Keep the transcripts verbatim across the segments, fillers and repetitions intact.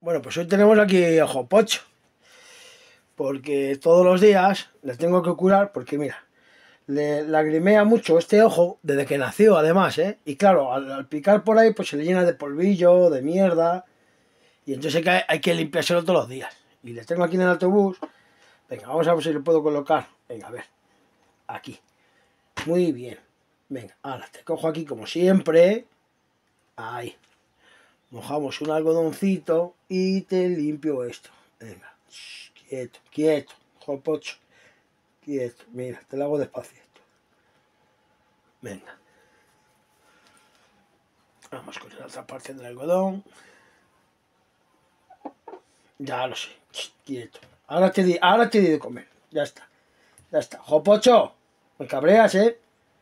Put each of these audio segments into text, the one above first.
Bueno, pues hoy tenemos aquí ojo pocho, porque todos los días le tengo que curar, porque mira, le lagrimea mucho este ojo desde que nació además, ¿eh? Y claro, al, al picar por ahí pues se le llena de polvillo, de mierda, y entonces hay que, hay que limpiárselo todos los días. Y le tengo aquí en el autobús. Venga, vamos a ver si le puedo colocar. Venga, a ver, aquí. Muy bien. Venga, ahora te cojo aquí como siempre. Ahí. Mojamos un algodoncito y te limpio esto. Venga, shh, quieto, quieto, jopocho, quieto. Mira, te lo hago despacito. Venga. Vamos con la otra parte del algodón. Ya lo sé, shh, quieto. Ahora te di, ahora te di de comer. Ya está, ya está. Jopocho, me cabreas, ¿eh?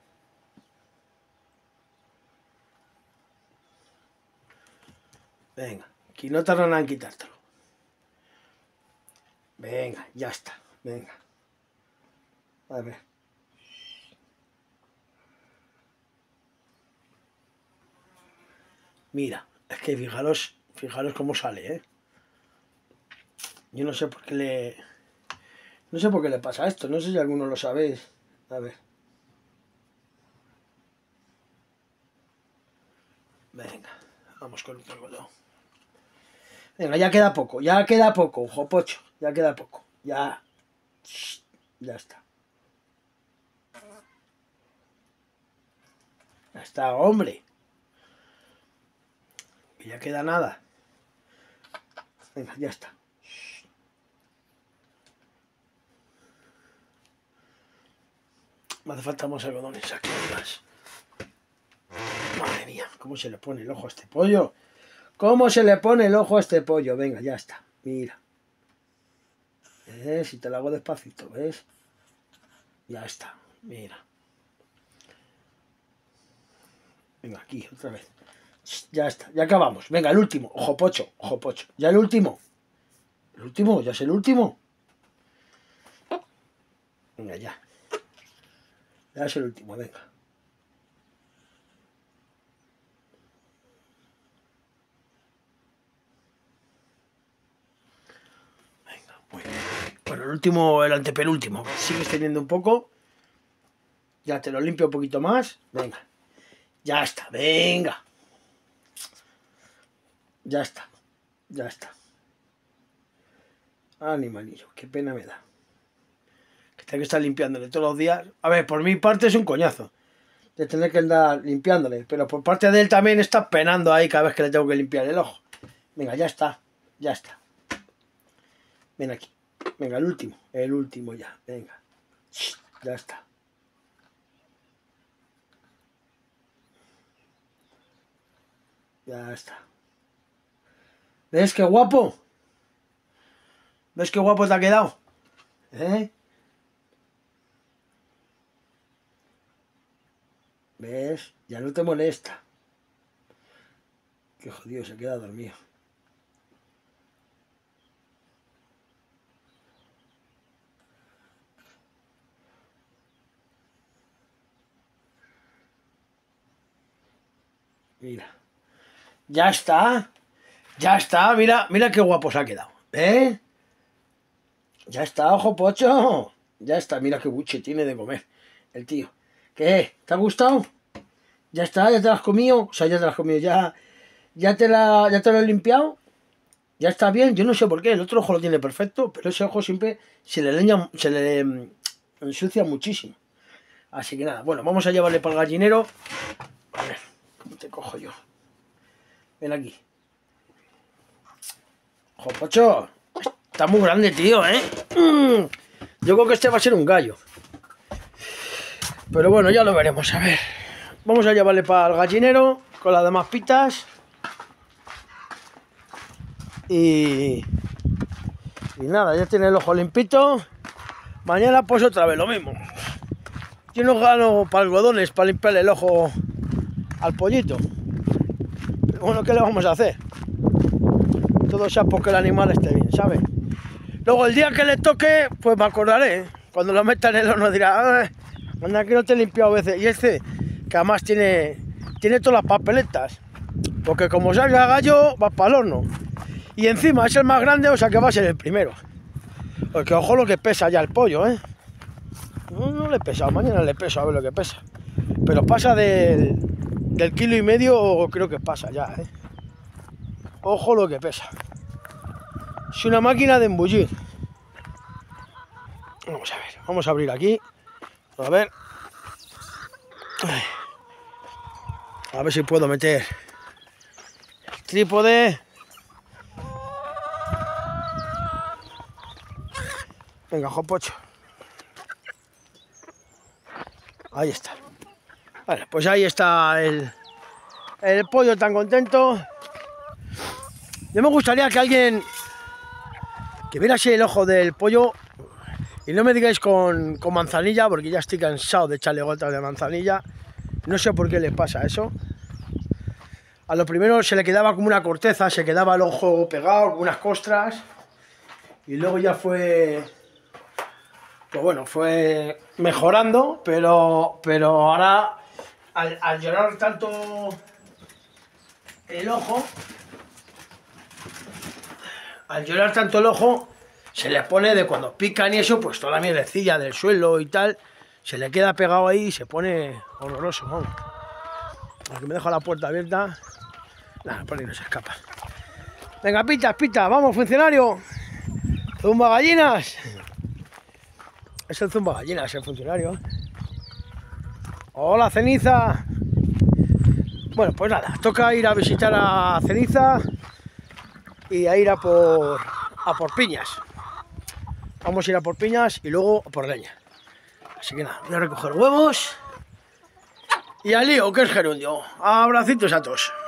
Venga, aquí no tardan nada en quitártelo. Venga, ya está. Venga. A ver. Mira, es que fijaros, fijaros cómo sale, ¿eh? Yo no sé por qué le... No sé por qué le pasa esto, no sé si alguno lo sabéis. A ver. Venga, vamos con otro algodón. Venga, ya queda poco, ya queda poco, jopocho, ya queda poco. Ya, ya está. Ya está, hombre. Ya queda nada. Venga, ya está. Me hace falta más algodones aquí más. Madre mía, ¿cómo se le pone el ojo a este pollo? ¿Cómo se le pone el ojo a este pollo? Venga, ya está. Mira. ¿Ves? Si te lo hago despacito, ¿ves? Ya está. Mira. Venga, aquí, otra vez. Ya está, ya acabamos. Venga, el último. Ojo pocho, ojo pocho. Ya el último. El último, ya es el último. Venga, ya. Ya es el último, venga. Venga, muy bien. Bueno, el último, el antepenúltimo. Sigues teniendo un poco. Ya te lo limpio un poquito más. Venga. Ya está, venga. Ya está, ya está. Animalillo, qué pena me da. Que tengo que estar limpiándole todos los días. A ver, por mi parte es un coñazo de tener que andar limpiándole, pero por parte de él también está penando ahí cada vez que le tengo que limpiar el ojo. Venga, ya está, ya está. Ven aquí. Venga, el último, el último ya, venga. Ya está. Ya está. ¿Ves qué guapo? ¿Ves qué guapo te ha quedado? ¿Eh? ¿Ves? Ya no te molesta. Qué jodido, se queda dormido. Mira. Ya está. Ya está. Mira, mira qué guapo se ha quedado. ¿Eh? Ya está, ojo pocho. Ya está, mira qué buche tiene de comer el tío. ¿Qué? ¿Te ha gustado? Ya está, ya te lo has comido. O sea, ya te lo has comido. Ya, ya, te, la, ya te lo he limpiado. Ya está bien. Yo no sé por qué. El otro ojo lo tiene perfecto, pero ese ojo siempre se le leña, se le ensucia muchísimo. Así que nada, bueno, vamos a llevarle para el gallinero. A ver, ¿cómo te cojo yo? Ven aquí. Ojo pocho. Está muy grande, tío, ¿eh? Mm, yo creo que este va a ser un gallo. Pero bueno, ya lo veremos, a ver. Vamos a llevarle para el gallinero con las demás pitas. Y... Y nada, ya tiene el ojo limpito. Mañana pues otra vez lo mismo. Yo no gano para algodones para limpiarle el ojo al pollito. Pero bueno, ¿qué le vamos a hacer? Todo sea porque el animal esté bien, ¿sabes? Luego el día que le toque, pues me acordaré. Cuando lo meta en el horno dirá, ah, anda que no te he limpiado a veces. Y este, que además tiene, tiene todas las papeletas. Porque como salga gallo, va para el horno. Y encima es el más grande, o sea que va a ser el primero. Porque ojo lo que pesa ya el pollo, ¿eh? No, no le he pesado, mañana le peso a ver lo que pesa. Pero pasa del, del kilo y medio, creo que pasa ya, ¿eh? Ojo lo que pesa. Es una máquina de embullir. Vamos a ver, vamos a abrir aquí. A ver. A ver si puedo meter el trípode. Venga, jopocho. Ahí está. Vale, pues ahí está el, el pollo tan contento. Yo me gustaría que alguien que viera así el ojo del pollo y no me digáis con, con manzanilla, porque ya estoy cansado de echarle gotas de manzanilla. No sé por qué le pasa eso. A lo primero se le quedaba como una corteza, se quedaba el ojo pegado, con unas costras. Y luego ya fue... Pues bueno, fue mejorando, pero, pero ahora al, al llorar tanto el ojo, al llorar tanto el ojo, se le pone de cuando pican y eso, pues toda la mielecilla del suelo y tal, se le queda pegado ahí y se pone horroroso, vamos. Aquí me dejo la puerta abierta, nada, por ahí no se escapa. Venga, pitas, pitas, vamos, funcionario, zumba gallinas. Es el zumba gallinas, el funcionario. Hola, Ceniza. Bueno, pues nada, toca ir a visitar a Ceniza y a ir a por, a por piñas. Vamos a ir a por piñas y luego a por leña. Así que nada, voy a recoger huevos y al lío, que es gerundio. Abracitos a todos.